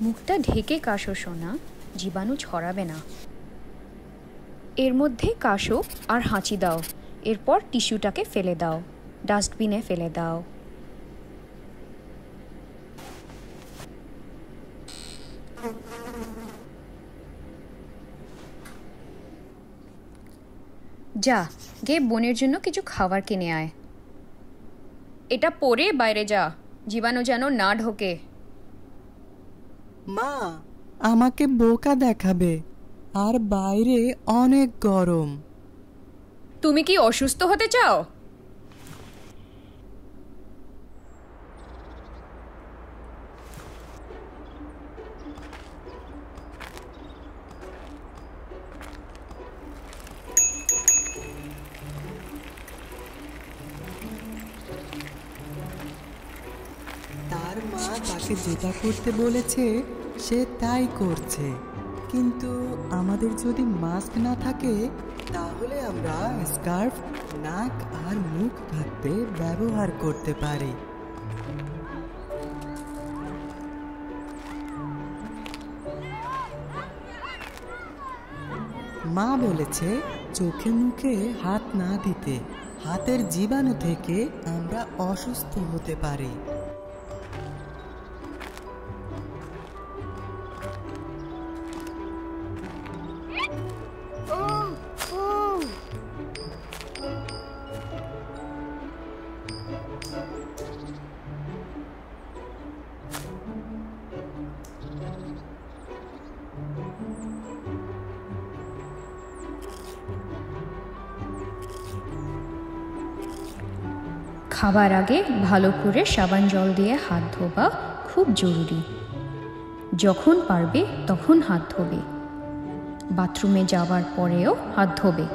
মুখটা ঢেকে কাশো সোনা, জীবাণু ছড়াবে না। এর মধ্যে কাশো আর হাঁচি দাও, এরপর টিস্যুটাকে ফেলে দাও, ডাস্টবিনে ফেলে দাও। যা গে বোনের জন্য কিছু খাবার কিনে আয়। এটা পরে বাইরে যা, জীবাণু যেন না ঢোকে। মা আমাকে বোকা দেখাবে, আর বাইরে অনেক গরম। তুমি কি অসুস্থ হতে চাও? তার মা তাকে যেটা করতে বলেছে সে তাই করছে, কিন্তু আমাদের যদি মাস্ক না থাকে তাহলে আমরা স্কার্ফ নাক আর মুখ ঢাকতে ব্যবহার করতে পারি। মা বলেছে চোখে মুখে হাত না দিতে, হাতের জীবাণু থেকে আমরা অসুস্থ হতে পারি। খাবার আগে ভালো করে সাবান জল দিয়ে হাত ধোবা খুব জরুরি। যখন পারবে তখন হাত ধোবে, বাথরুমে যাওয়ার পরেও হাত ধোবে।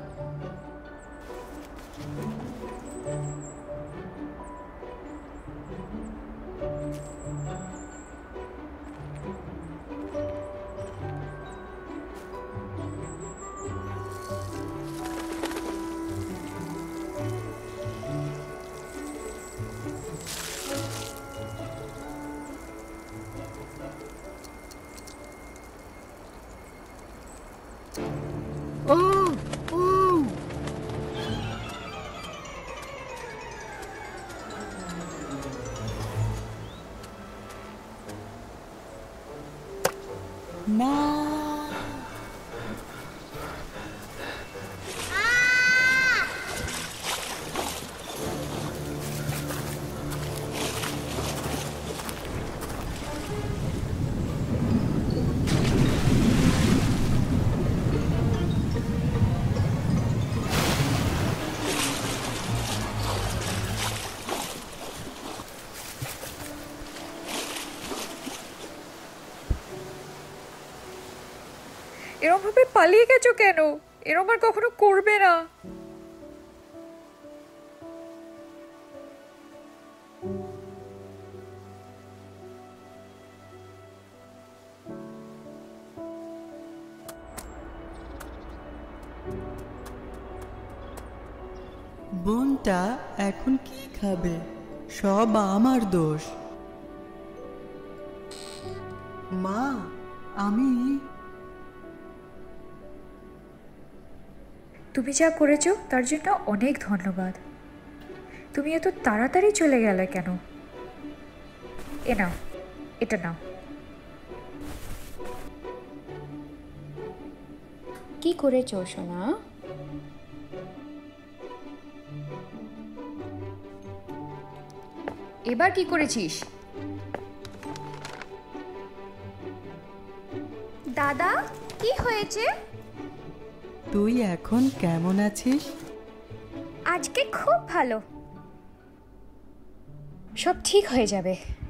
না, এরকম ভাবে পালিয়ে গেছো কেন? এরকম আর কখনো করবে না। বোনটা এখন কি খাবে? সব আমার দোষ। মা, তুমি যা করেছো তার জন্য অনেক ধন্যবাদ। তুমি এত তাড়াতাড়ি চলে গেলে কেন? এ নাও, এটা নাও। কি করেছো সোনা? এবার কি করেছিস? দাদা, কি হয়েছে? তুই এখন কেমন আছিস? আজকে খুব ভালো। সব ঠিক হয়ে যাবে।